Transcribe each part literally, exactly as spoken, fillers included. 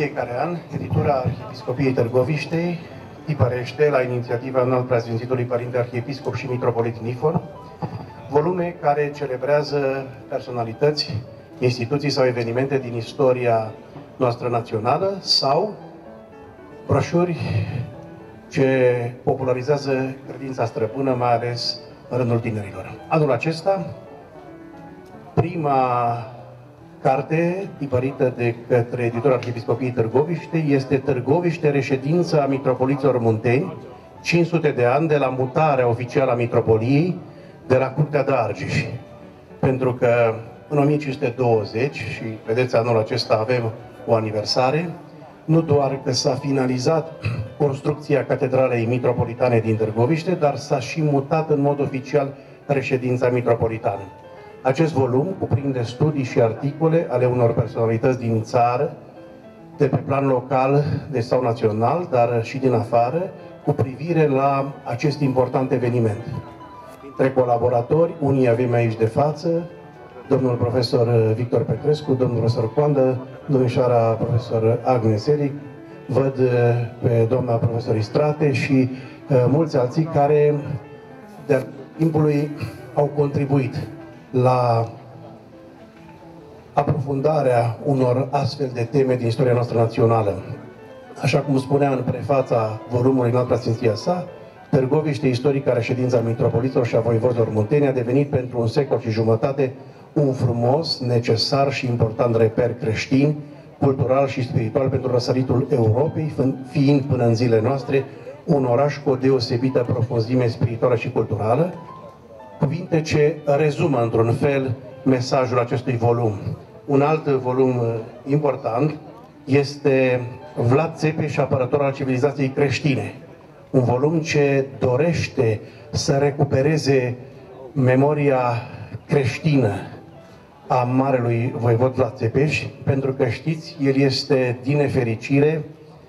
fiecare an, editura Arhiepiscopiei Târgoviștei tipărește, la inițiativa înalt preasfințitului Părinte Arhiepiscop și Mitropolit Nifor, volume care celebrează personalități, instituții sau evenimente din istoria noastră națională sau broșuri ce popularizează credința străbună, mai ales în rândul tinerilor. Anul acesta, prima carte tipărită de către editura Arhiepiscopiei Târgoviște este Târgoviște, reședință a mitropoliților munteni, cinci sute de ani de la mutarea oficială a mitropoliei de la Curtea de Argeș. Pentru că în o mie cinci sute douăzeci, și vedeți anul acesta avem o aniversare, nu doar că s-a finalizat construcția Catedralei Mitropolitane din Târgoviște, dar s-a și mutat în mod oficial reședința mitropolitană. Acest volum cuprinde studii și articole ale unor personalități din țară, de pe plan local de sau național, dar și din afară, cu privire la acest important eveniment. Dintre colaboratori, unii avem aici de față, domnul profesor Victor Petrescu, domnul profesor Coandă, domnișoara profesor Agnes Eric, văd pe doamna profesor Istrate și uh, mulți alții care de-a timpului au contribuit la aprofundarea unor astfel de teme din istoria noastră națională. Așa cum spunea în prefața volumului înalt preasfinția sa, Târgoviște, istorica reședința mitropoliților și a voivodilor munteni, a devenit pentru un secol și jumătate un frumos, necesar și important reper creștin, cultural și spiritual pentru răsăritul Europei, fiind până în zilele noastre un oraș cu o deosebită profunzime spirituală și culturală, cuvinte ce rezumă într-un fel mesajul acestui volum. Un alt volum important este Vlad Țepeș, apărător al civilizației creștine. Un volum ce dorește să recupereze memoria creștină a marelui voivod Vlad Țepeș, pentru că știți, el este, din nefericire,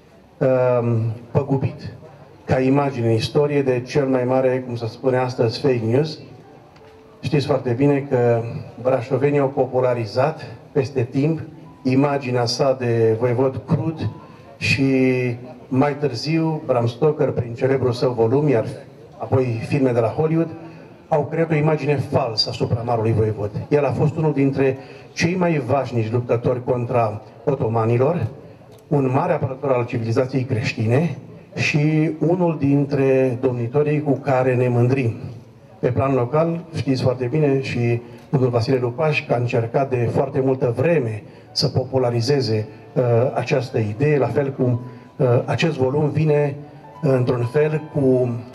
păgubit ca imagine în istorie de cel mai mare, cum se spune astăzi, fake news. Știți foarte bine că brașovenii au popularizat peste timp imaginea sa de voivod crud și mai târziu Bram Stoker, prin celebrul său volum, iar apoi filme de la Hollywood, au creat o imagine falsă asupra marului voivod. El a fost unul dintre cei mai vașnici luptători contra otomanilor, un mare apărător al civilizației creștine și unul dintre domnitorii cu care ne mândrim. Pe plan local, știți foarte bine, și domnul Vasile Lupaș, că a încercat de foarte multă vreme să popularizeze uh, această idee, la fel cum uh, acest volum vine uh, într-un fel cu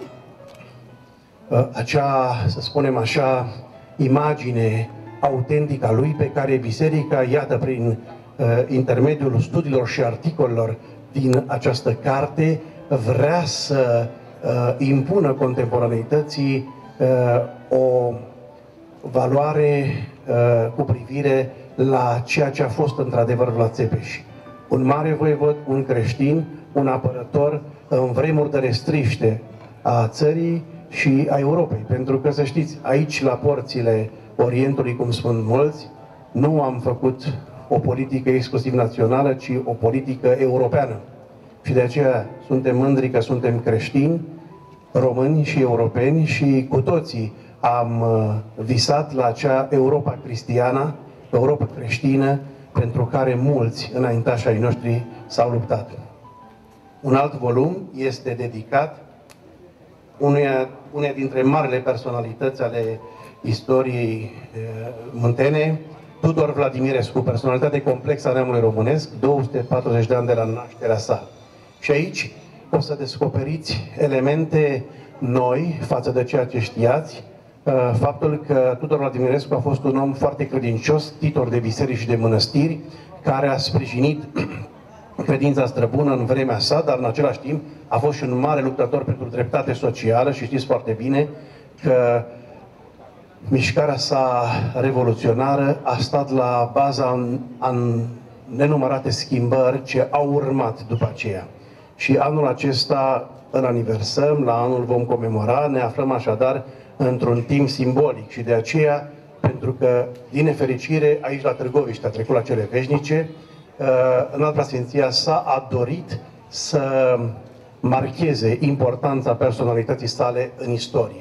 uh, acea, să spunem așa, imagine autentică a lui, pe care biserica, iată, prin uh, intermediul studiilor și articolelor din această carte, vrea să uh, impună contemporaneității Uh, o valoare uh, cu privire la ceea ce a fost într-adevăr Vlad Țepeș. Un mare voivod, un creștin, un apărător în vremuri de restriște a țării și a Europei. Pentru că, să știți, aici, la porțile Orientului, cum spun mulți, nu am făcut o politică exclusiv națională, ci o politică europeană. Și de aceea suntem mândri că suntem creștini, români și europeni, și cu toții am visat la acea Europa cristiană, Europa creștină, pentru care mulți înaintași ai noștri s-au luptat. Un alt volum este dedicat uneia, uneia dintre marile personalități ale istoriei e, muntene, Tudor Vladimirescu, personalitate complexă a neamului românesc, două sute patruzeci de ani de la nașterea sa. Și aici o să descoperiți elemente noi față de ceea ce știați, faptul că Tudor Vladimirescu a fost un om foarte credincios, titor de biserici și de mănăstiri, care a sprijinit credința străbună în vremea sa, dar în același timp a fost și un mare luptător pentru dreptate socială și știți foarte bine că mișcarea sa revoluționară a stat la baza în, în nenumărate schimbări ce au urmat după aceea. Și anul acesta îl aniversăm, la anul vom comemora, ne aflăm așadar într-un timp simbolic și de aceea, pentru că, din nefericire, aici la Târgoviște a trecut la cele veșnice, Înalt Preasfinția sa a dorit să marcheze importanța personalității sale în istorie.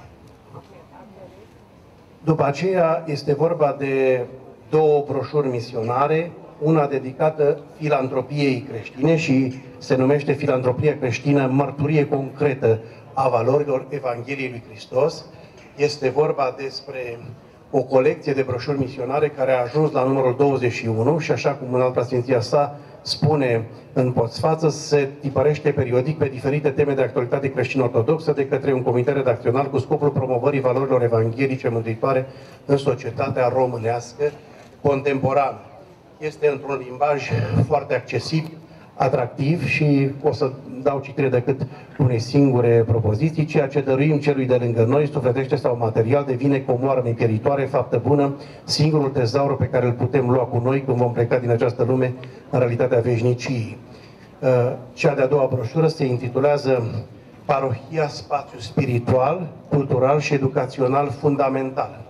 După aceea este vorba de două broșuri misionare, una dedicată filantropiei creștine și se numește Filantropia creștină, mărturie concretă a valorilor Evangheliei lui Hristos. Este vorba despre o colecție de broșuri misionare care a ajuns la numărul douăzeci și unu și, așa cum Înalt Preasfinția sa spune în postfață, se tipărește periodic pe diferite teme de actualitate creștin-ortodoxă de către un comitet redacțional cu scopul promovării valorilor evanghelice mântuitoare în societatea românească contemporană. Este într-un limbaj foarte accesibil, atractiv și o să dau citire decât unei singure propoziții: ceea ce dăruim celui de lângă noi, sufletește sau material, devine comoară nepieritoare, faptă bună, singurul tezaur pe care îl putem lua cu noi când vom pleca din această lume în realitatea veșniciei. Cea de-a doua broșură se intitulează Parohia, spațiu spiritual, cultural și educațional fundamental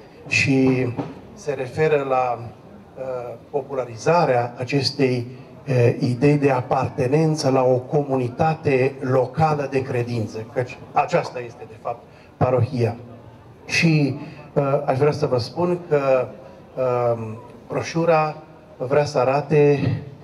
și se referă la popularizarea acestei idei de apartenență la o comunitate locală de credință, căci aceasta este de fapt parohia. Și uh, aș vrea să vă spun că uh, broșura vrea să arate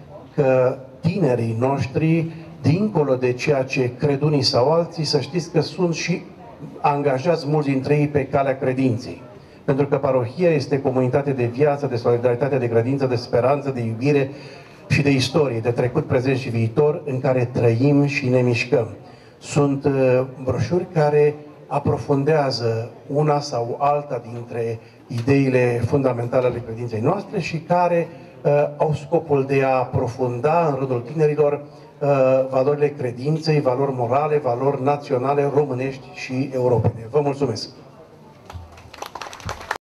că tinerii noștri, dincolo de ceea ce cred unii sau alții, să știți că sunt și angajați mulți dintre ei pe calea credinței. Pentru că parohia este comunitate de viață, de solidaritate, de credință, de speranță, de iubire și de istorie, de trecut, prezent și viitor, în care trăim și ne mișcăm. Sunt uh, broșuri care aprofundează una sau alta dintre ideile fundamentale ale credinței noastre și care uh, au scopul de a aprofunda în rândul tinerilor uh, valorile credinței, valori morale, valori naționale, românești și europene. Vă mulțumesc!